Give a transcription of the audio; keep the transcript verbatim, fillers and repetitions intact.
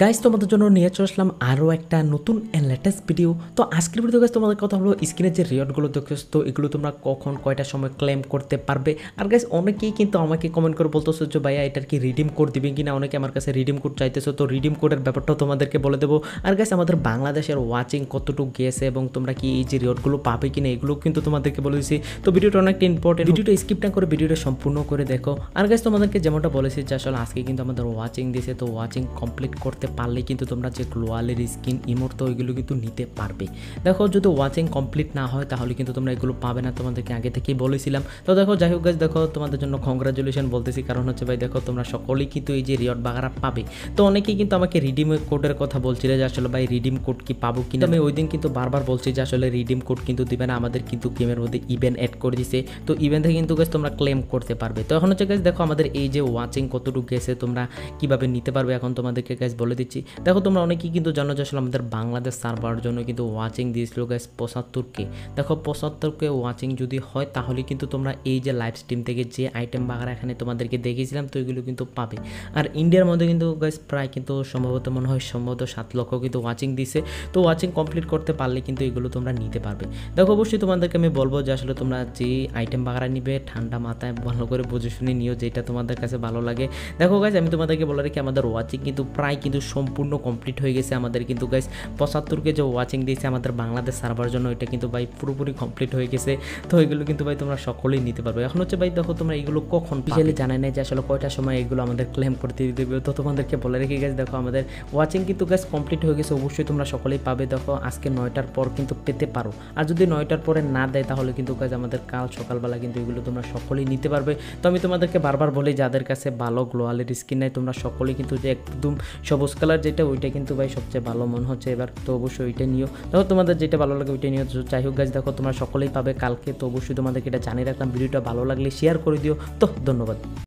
Guys তোমাদের জন্য নিয়ে চলে আসলাম আরও একটা নতুন লেটেস্ট ভিডিও। তো আজকের ভিডিও গাইস তোমাদের কথা হলো স্ক্রিনের যে রিওয়ার্ডগুলো দেখছো তো এগুলো তোমরা কখন কয়টার সময় ক্লেম করতে পারবে। আর গাইস অনেকেই কিন্তু আমাকে কমেন্ট করে বলতেছো যে ভাইয়া এটার কি রিডিম কোড দিবেন কিনা, অনেকে আমার কাছে রিডিম কোড চাইতেছো, তো রিডিম কোডের ব্যাপারটাও তোমাদেরকে বলে দেবো। আর গাইস আমাদের বাংলাদেশের ওয়াচিং কতটুকু গেছে এবং তোমরা কি এই যে রিওয়ার্ডগুলো পাবে কিনা এগুলো কিন্তু তোমাদেরকে বলে দিচ্ছি। তো ভিডিওটা অনেকটা ইম্পর্টেন্ট, ভিডিওটা স্কিপ না করে ভিডিওটা সম্পূর্ণ করে দেখো। আর গাইস তোমাদেরকে যেমনটা বলেছি যে আসলে আজকে কিন্তু আমাদের ওয়াচিং দিয়েছে, তো ওয়াচিং কমপ্লিট করতে পারলে কিন্তু তোমরা যে গ্লোয়ালের স্কিন ইমোট তো এগুলো কিন্তু নিতে পারবে। দেখো যদি ওয়াচিং কমপ্লিট না হয় তাহলে কিন্তু তোমরা এগুলো পাবে না, তোমাদেরকে আগে থেকেই বলেছিলাম। তো দেখো যাই হোক গাইস, দেখো তোমাদের জন্য কংগ্রাচুলেশন বলতেছি, কারণ হচ্ছে ভাই দেখো তোমরা সকলেই কিন্তু এই যে রিওয়ার্ড বাগারা পাবে। তো অনেকেই কিন্তু আমাকে রিডিম কোডের কথা বলছিলে যে আসলে ভাই রিডিম কোড কি পাবো কিনা। আমি ওই দিন কিন্তু বারবার বলছি যে আসলে রিডিম কোড কিন্তু দিবে না, আমাদের কিন্তু গেমের মধ্যে ইভেন্ট অ্যাড করে দিছে, তো ইভেন্ট থেকে কিন্তু গাইস তোমরা ক্লেম করতে পারবে। তো এখন হচ্ছে গাইস দেখো আমাদের এই যে ওয়াচিং কতটুকু গেছে তোমরা কিভাবে নিতে পারবে এখন তোমাদেরকে গাইস বলে দিচ্ছি। দেখো তোমরা অনেকেই কিন্তু জানো যে আসলে আমাদের বাংলাদেশ সার্ভারের জন্য কিন্তু ওয়াচিং দিয়েছিল গাইস পঁচাত্তর কে। দেখো পঁচাত্তর কে ওয়াচিং যদি হয় তাহলে কিন্তু তোমরা এই যে লাইভ স্ট্রিম থেকে যে আইটেম বাগারা এখানে তোমাদেরকে দেখিয়েছিলাম তো এগুলো কিন্তু পাবে। আর ইন্ডিয়ার মধ্যে কিন্তু গাইস প্রায় কিন্তু সম্ভবত মনে হয় সম্ভবত সাত লক্ষ কিন্তু ওয়াচিং দিছে। তো ওয়াচিং কমপ্লিট করতে পারলে কিন্তু এগুলো তোমরা নিতে পারবে। দেখো অবশ্যই তোমাদেরকে আমি বলবো যে আসলে তোমরা যে আইটেম বাগারা নিবে ঠান্ডা মাথায় ভালো করে বুঝে শুনে নিও যেটা তোমাদের কাছে ভালো লাগে। দেখো গাইস আমি তোমাদেরকে বলে রাখি আমাদের ওয়াচিং কিন্তু প্রায় কিন্তু সম্পূর্ণ কমপ্লিট হয়ে গেছে। আমাদের কিন্তু গাইস পঁচাত্তরকে যে ওয়াচিং দিয়েছে আমাদের বাংলাদেশ সার্ভার জন্য এটা কিন্তু ভাই পুরোপুরি কমপ্লিট হয়ে গেছে। তো এগুলো কিন্তু ভাই তোমরা সকলেই নিতে পারবে। এখন হচ্ছে ভাই দেখো তোমরা এগুলো কখন পিছালি জানাই না যে আসলে কয়টার সময় এগুলো আমাদের ক্লেম করতে দেবে, তো তোমাদেরকে বলে রেখে গেছে। দেখো আমাদের ওয়াচিং কিন্তু গাইস কমপ্লিট হয়ে গেছে, অবশ্যই তোমরা সকলেই পাবে। দেখো আজকে নয়টার পর কিন্তু পেতে পারো, আর যদি নয়টার পরে না দেয় তাহলে কিন্তু গাইস আমাদের কাল সকালবেলা কিন্তু এগুলো তোমরা সকলেই নিতে পারবে। তো আমি তোমাদেরকে বারবার বলি যাদের কাছে ভালো গ্লোয়ালের স্কিন নাই তোমরা সকলেই কিন্তু যে একদম সবুজ কালার যেটা ওইটা কিন্তু ভাই সবচেয়ে ভালো মনে হচ্ছে এবার, তো অবশ্যই ওইটা নিও। দেখো তোমাদের যেটা ভালো লাগে ওইটা নিও। যাই হোক গাইস দেখো তোমরা সকলেই পাবে কালকে, তো অবশ্যই তোমাদেরকে এটা জানিয়ে রাখলাম। ভিডিওটা ভালো লাগলে শেয়ার করে দিও। তো ধন্যবাদ।